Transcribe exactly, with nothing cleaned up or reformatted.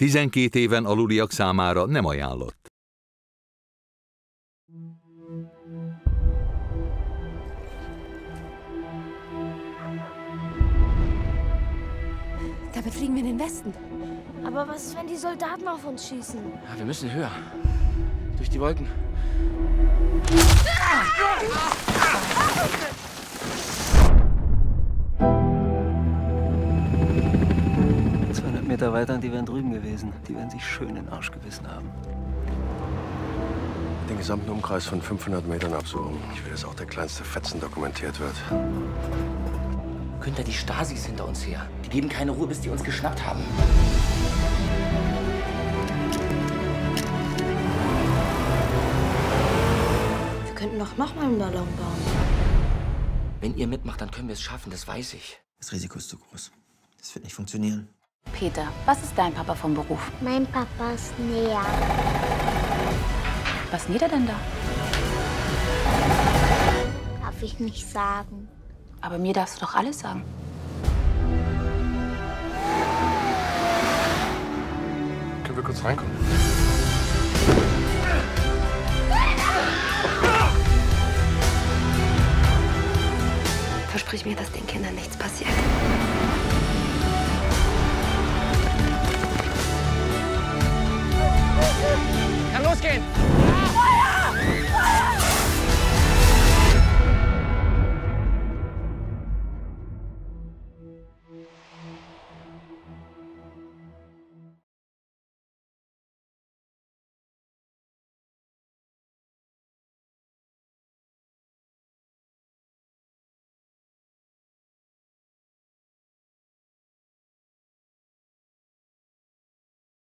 tizenkét éven aluliak számára nem ajánlott. Damit fliegen wir in den Westen. Aber was ist, wenn die Soldaten auf uns schießen? Ja, wir müssen höher. Durch die Wolken. zweihundert Meter weiter und die wären drüben gewesen. Die werden sich schön in den Arsch gebissen haben. Den gesamten Umkreis von fünfhundert Metern absuchen. Ich will, dass auch der kleinste Fetzen dokumentiert wird. Günther, die Stasi ist hinter uns her. Die geben keine Ruhe, bis die uns geschnappt haben. Wir könnten doch noch mal einen Ballon bauen. Wenn ihr mitmacht, dann können wir es schaffen, das weiß ich. Das Risiko ist zu groß. Das wird nicht funktionieren. Peter, was ist dein Papa vom Beruf? Mein Papa ist näher. Was näht er denn da? Darf ich nicht sagen. Aber mir darfst du doch alles sagen. Können wir kurz reinkommen? Versprich mir, dass den Kindern nichts passiert.